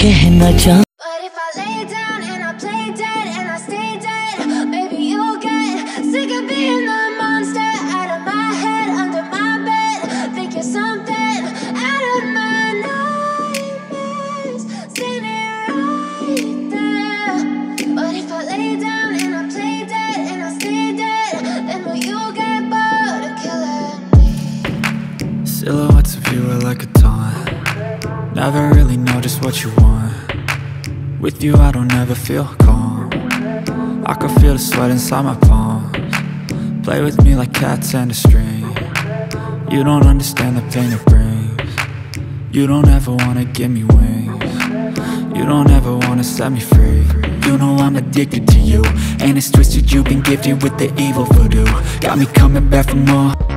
कहना चाह But if I lay down and I play dead and I stay dead, maybe you'll get sick of being the monster out of my head, under my bed. Think you're something out of my nightmares, standing right there. But if I lay down and I play dead and I stay dead, then will you get bored of killing me? Silhouettes of you are like a taunt. Never really know just what you want. With you I don't ever feel calm. I can feel the sweat inside my palms. Play with me like cats and a string. You don't understand the pain it brings. You don't ever wanna give me wings. You don't ever wanna set me free. You know I'm addicted to you, and it's twisted, you've been gifted with the evil voodoo. Got me coming back for more.